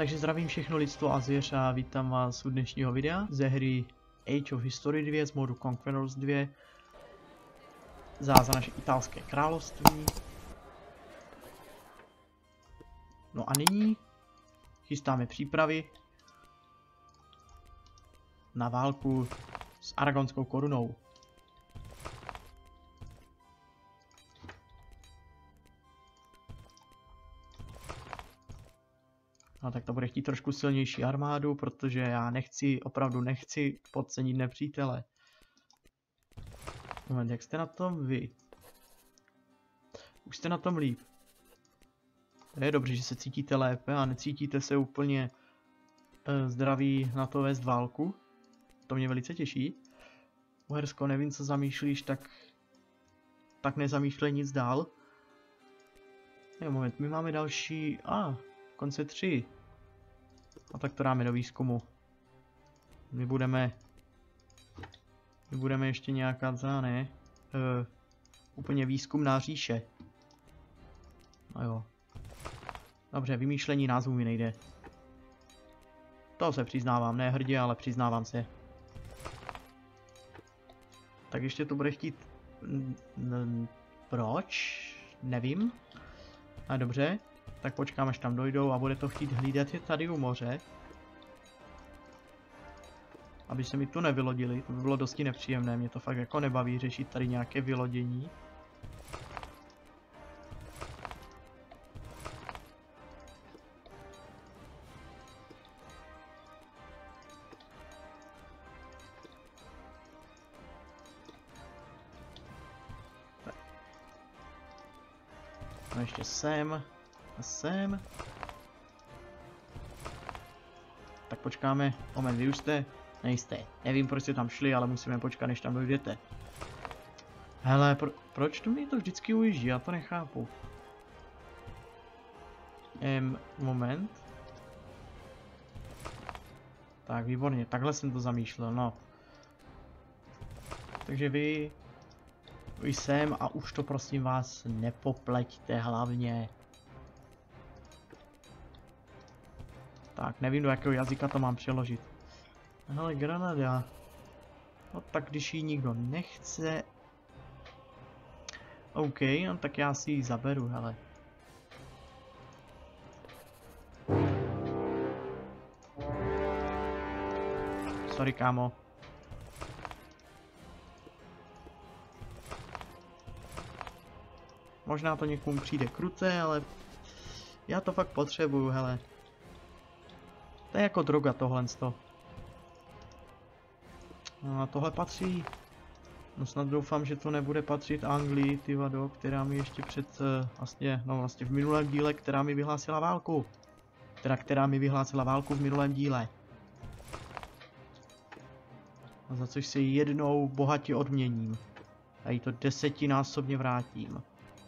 Takže zdravím všechno lidstvo a zvěř a vítám vás u dnešního videa ze hry Age of History 2 z modu Conquerors 2 za naše italské království. No a nyní chystáme přípravy na válku s Aragonskou korunou. No tak to bude chtít trošku silnější armádu, protože já opravdu nechci podcenit nepřítele. Moment, jak jste na tom vy? Už jste na tom líp. To je dobře, že se cítíte lépe a necítíte se úplně zdraví na to vést válku. To mě velice těší. Uhersko, nevím, co zamýšlíš, tak nezamýšlej nic dál. Jo, moment, my máme další... konce 3. A tak to dáme do výzkumu. My budeme ještě nějaká úplně výzkumná říše. No jo. Dobře, vymýšlení názvů mi nejde. To se přiznávám, ne hrdě, ale přiznávám se. Tak ještě to bude chtít... Proč? Nevím. A dobře. Tak počkám, až tam dojdou a bude to chtít hlídat je tady u moře. Aby se mi tu nevylodili, to by bylo dosti nepříjemné, mě to fakt jako nebaví řešit tady nějaké vylodění. Tak. No ještě sem. A sem. Tak počkáme. Moment, vy už jste? Nejste. Nevím, proč jste tam šli, ale musíme počkat, než tam dojdete. Hele, proč tu mi to vždycky ujíždí? Já to nechápu. Moment. Tak, výborně. Takhle jsem to zamýšlel, no. Takže vy sem a už to prosím vás nepopleťte hlavně. Tak, nevím, do jakého jazyka to mám přeložit. Hele, Granada. No tak když ji nikdo nechce... OK, no tak já si ji zaberu, hele. Sorry, kámo. Možná to někomu přijde kruté, ale... Já to fakt potřebuju, hele. To je jako droga tohlensto. No a tohle patří. No snad doufám, že to nebude patřit Anglii, ty vado, která mi ještě vlastně v minulém díle, která mi vyhlásila válku. Která mi vyhlásila válku v minulém díle. A za což se jednou bohatě odměním. A jí to 10násobně vrátím.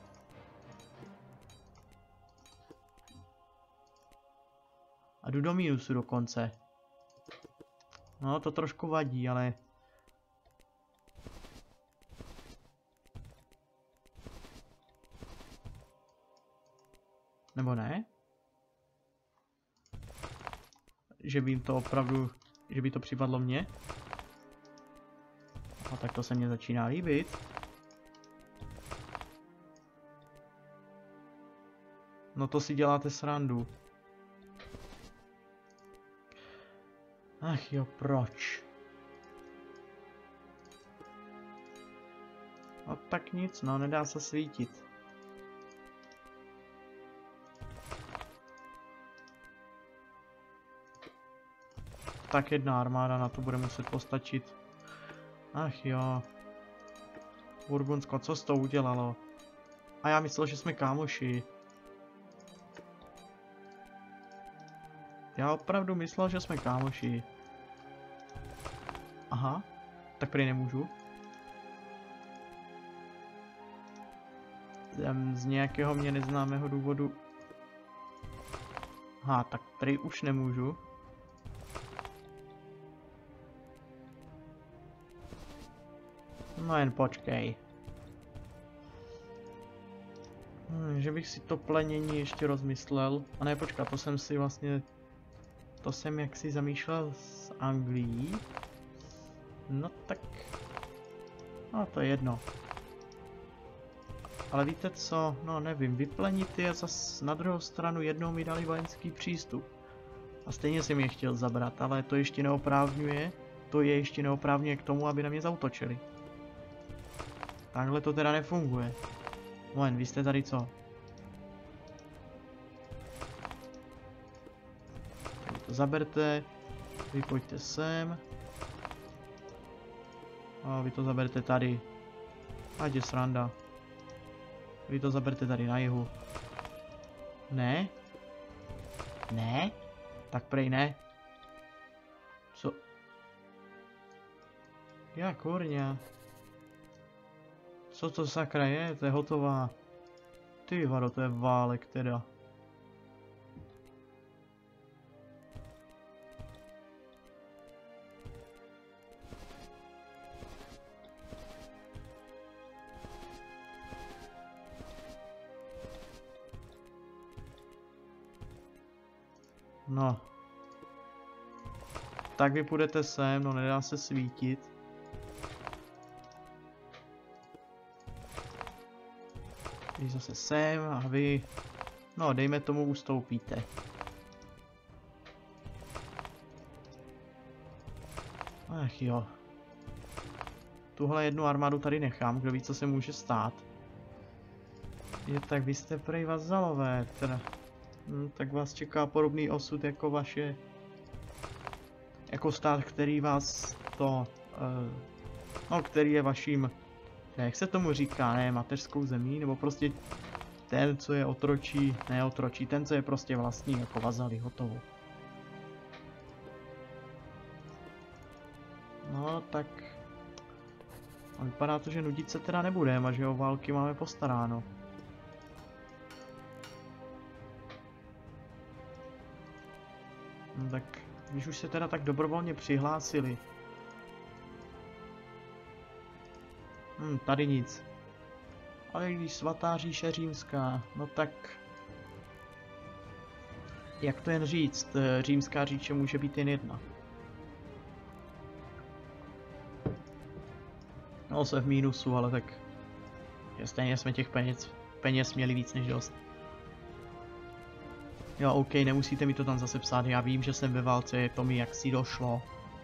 A jdu do mínusu dokonce. No, to trošku vadí, ale... Nebo ne? Že by jim to opravdu... Že by to připadlo mně? A tak to se mně začíná líbit. No to si děláte srandu. Ach jo, proč? No tak nic, no, nedá se svítit. Tak jedna armáda na to bude muset postačit. Ach jo. Burgundsko, co jsi to udělalo? A já myslel, že jsme kámoši. Já opravdu myslel, že jsme kámoši. Aha, tak prý nemůžu. Z nějakého mě neznámého důvodu. Aha, tak prý už nemůžu. No jen počkej. Že bych si to plenění ještě rozmyslel. A ne, počkat, to jsem si vlastně to jsem jaksi zamýšlel s Anglií. No tak... No to je jedno. Ale víte co, no nevím, vyplenit je zas na druhou stranu jednou mi dali vojenský přístup. A stejně jsem je chtěl zabrat, ale to ještě neoprávňuje, k tomu, aby na mě zaútočili. Takhle to teda nefunguje. Moment, vy jste tady co? Tady to zaberte, vy pojďte sem. A vy to zaberte tady. Ať je sranda. Vy to zaberte tady na jihu. Ne? Ne? Tak prej ne. Co? Já kurňa. Co to sakra je? To je hotová. Ty vado, to je válek teda. No. Tak vy půjdete sem, no nedá se svítit. Vy zase sem a vy... No, dejme tomu ustoupíte. Ach jo. Tuhle jednu armádu tady nechám, kdo ví, co se může stát. Je tak, vy jste prej vazalové, teda. Tak vás čeká podobný osud jako vaše... Jako stát, který vás to... no, který je vaším... Jak se tomu říká, ne, mateřskou zemí, nebo prostě ten, co je otročí, ne otročí, ten, co je prostě vlastní, jako vazali, hotovo. No, tak... A vypadá to, že nudit se teda nebudeme, a že o války máme postaráno. No tak, když už se teda tak dobrovolně přihlásili. Tady nic. Ale když svatá říše římská, no tak... Jak to jen říct, římská říše může být jen jedna. No, jsme v mínusu, ale tak... Stejně jsme těch peněz měli víc než dost. Jo, OK, nemusíte mi to tam zase psát, já vím, že jsem ve válce, to mi jaksi došlo.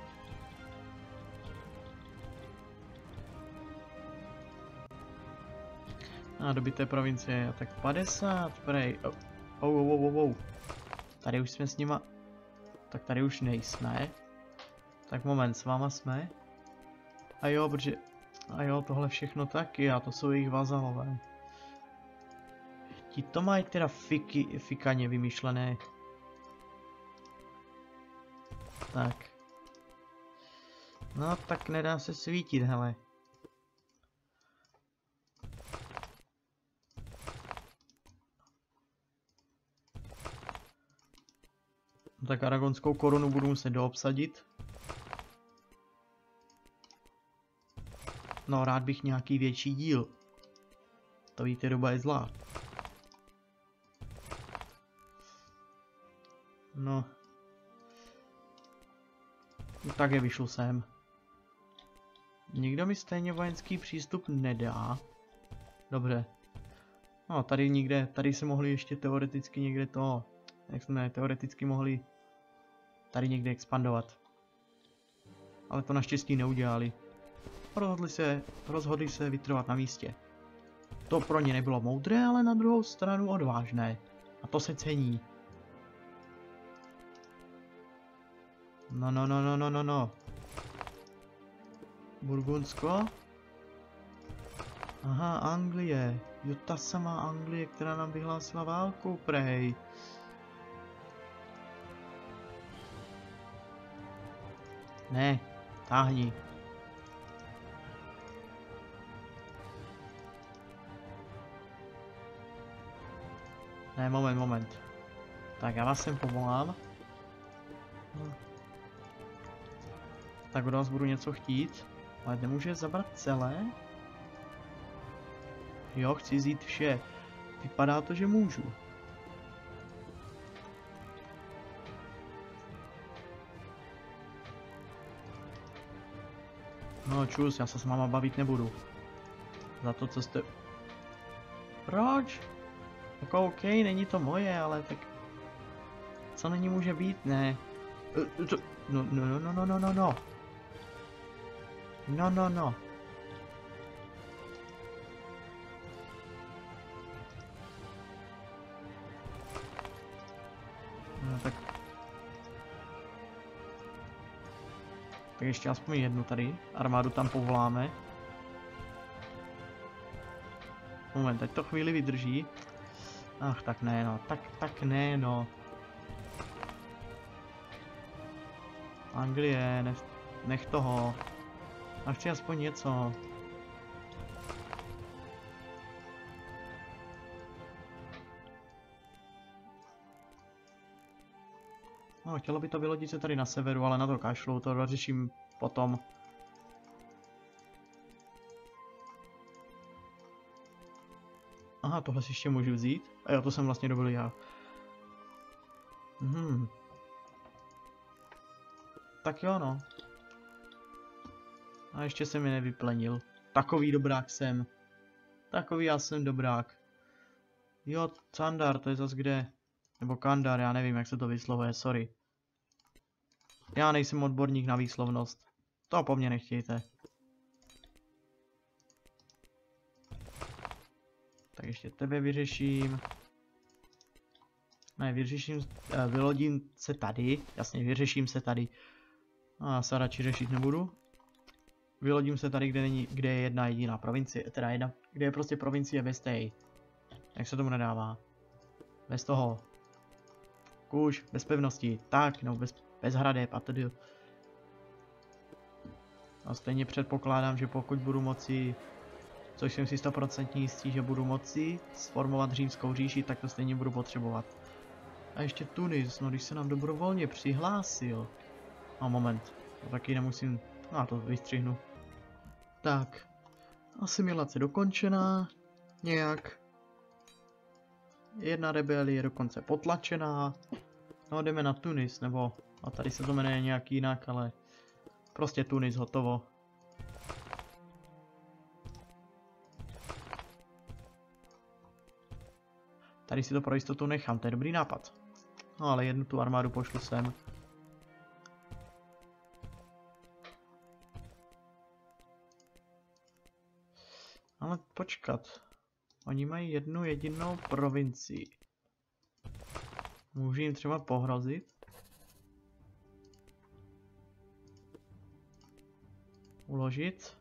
A dobité provincie, tak 50, prej. Oh. Tady už jsme s nima... Tak tady už nejsme. Tak moment, s váma jsme? A jo, protože... A jo, tohle všechno taky, a to jsou jejich vazalové. Ti to mají teda fikaně vymyšlené. Tak. No, tak nedá se svítit, hele. No, tak aragonskou korunu budu muset doobsadit. No, rád bych nějaký větší díl. To víte, doba je zlá. No. Tak je vyšlu sem. Nikdo mi stejně vojenský přístup nedá. Dobře. No, tady někde, tady se mohli ještě teoreticky někde to... Jak jsme teoreticky mohli tady někde expandovat. Ale to naštěstí neudělali. Rozhodli se vytrvat na místě. To pro ně nebylo moudré, ale na druhou stranu odvážné. A to se cení. No. Burgundsko? Aha, Anglie. Jo, ta samá Anglie, která nám vyhlásila válku, prej. Ne, táhni. Ne, moment. Tak já vás sem povolám. Tak od vás budu něco chtít, ale nemůže zabrat celé? Jo, chci vzít vše. Vypadá to, že můžu. No čus, já se s váma bavit nebudu. Za to, co jste... Proč? Jako OK, není to moje, ale tak... Co není může být, ne? No. No. No tak... Tak ještě aspoň jednu tady. Armádu tam povoláme. Moment, teď to chvíli vydrží. Ach, tak ne no, tak ne no. Anglie, nech toho. A chci aspoň něco. No, chtělo by to vylodit se tady na severu, ale na to kašlu, to dořeším potom. Aha, tohle si ještě můžu vzít? A jo, to jsem vlastně dobil já. Tak jo, no. A ještě se mi nevyplenil. Takový dobrák jsem. Takový já jsem dobrák. Jo, Candar, to je zas kde? Nebo Kandar, já nevím, jak se to vyslovuje, sorry. Já nejsem odborník na výslovnost. To po mně nechtějte. Tak ještě tebe vyřeším. Ne, vylodím se tady. Jasně, vyřeším se tady. A se radši řešit nebudu. Vylodím se tady, kde je jedna jediná provincie, kde je prostě provincie bez té. Jak se tomu nedává? Bez toho. Kůž, bez pevnosti, tak, no, bez hradeb a tedy. A stejně předpokládám, že pokud budu moci, což jsem si 100% jistý, že budu moci sformovat římskou říši, tak to stejně budu potřebovat. A ještě Tunis, no když se nám dobrovolně přihlásil. No moment, to taky nemusím, no to vystřihnu. Tak, asimilace dokončená, nějak. Jedna rebelie je dokonce potlačená. No jdeme na Tunis, nebo, a tady se to jmenuje nějak jinak, ale prostě Tunis, hotovo. Tady si to pro jistotu nechám, to je dobrý nápad. No ale jednu tu armádu pošlu sem. Ale počkat. Oni mají jednu jedinou provincii. Můžu jim třeba pohrozit? Uložit?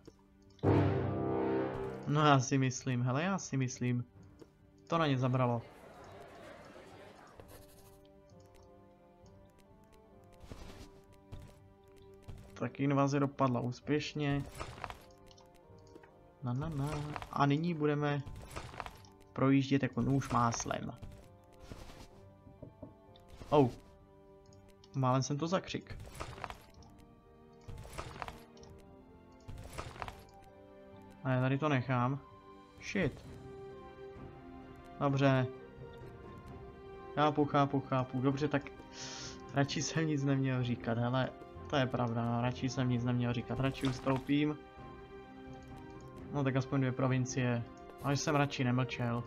No já si myslím, hele já si myslím. To na ně zabralo. Tak invaze dopadla úspěšně. A nyní budeme projíždět jako nůž máslem. Oh. Málem jsem to zakřik. A já tady to nechám. Shit. Dobře. Chápu. Dobře, tak radši jsem nic neměl říkat, hele. To je pravda, no, radši jsem nic neměl říkat, radši ustoupím. No tak aspoň 2 provincie. Ale jsem radši nemlčel.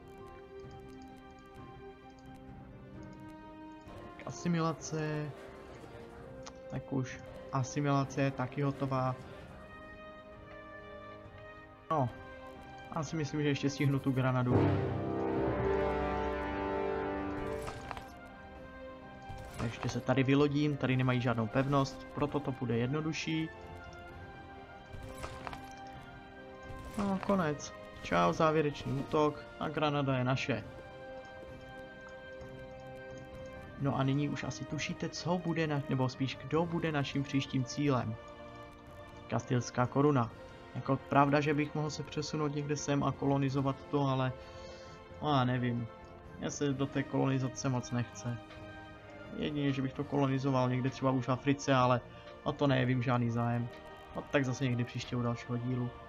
Asimilace. Tak už. Asimilace je taky hotová. No. Já si myslím, že ještě stihnu tu Granadu. Ještě se tady vylodím, tady nemají žádnou pevnost, proto to bude jednodušší. No, konec. Čau, závěrečný útok a Granada je naše. No a nyní už asi tušíte, co bude nebo spíš kdo bude naším příštím cílem. Kastilská koruna. Jako pravda, že bych mohl se přesunout někde sem a kolonizovat to, ale já nevím. Mně se do té kolonizace moc nechce. Jedině, že bych to kolonizoval někde třeba už v Africe, ale o to nevím žádný zájem. No tak zase někdy příště u dalšího dílu.